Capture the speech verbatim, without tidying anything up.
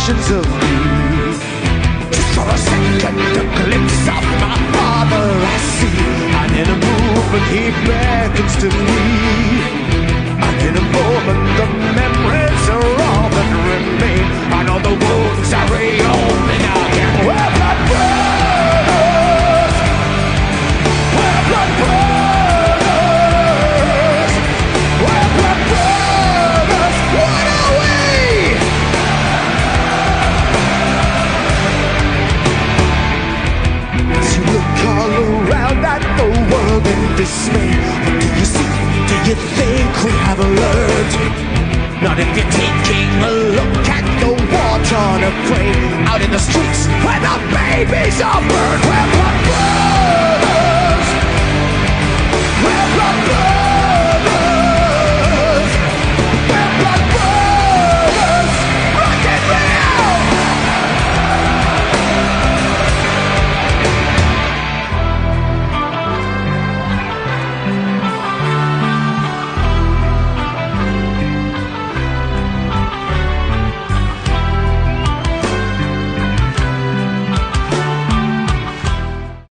visions of me. Just for a second, a glimpse of my father I see, and in a movement he beckons to me. And in a moment the memories are all that remain, and all the wounds are reopening again. We're blood brothers, we're blood brothers, we're blood brothers. What are we? As you look all around at the world in dismay, what do you see? Do you think we have learned? Not if you're taking a look at the war-torn prey out in the streets where the babies are burned. We're blood brothers.